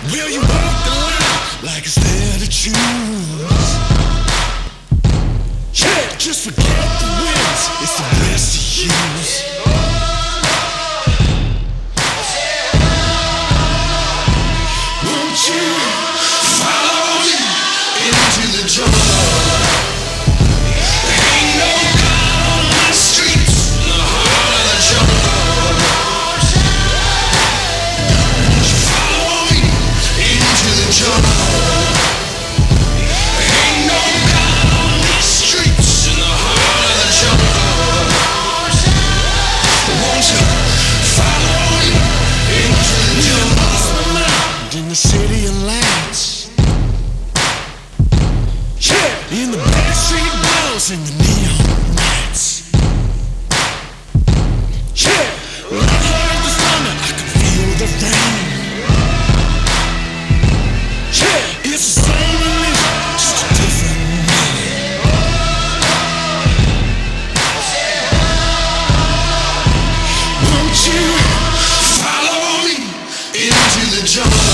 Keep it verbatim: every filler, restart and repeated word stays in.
Will you walk the line like it's there to choose? Yeah, just forget the wins, it's the best to use. Won't you follow me into the jungle? There ain't no God on my streets, in the heart of the jungle. Won't you follow me into the jungle? There ain't no God on these streets, in the heart of the jungle. Won't you follow me into the jungle? In the city of lights, yeah, in the backstreet bells and the neon lights, yeah. When I heard the thunder, I could feel the rain. Yeah, it's the same religion, just a different name. Won't you follow me into the jungle?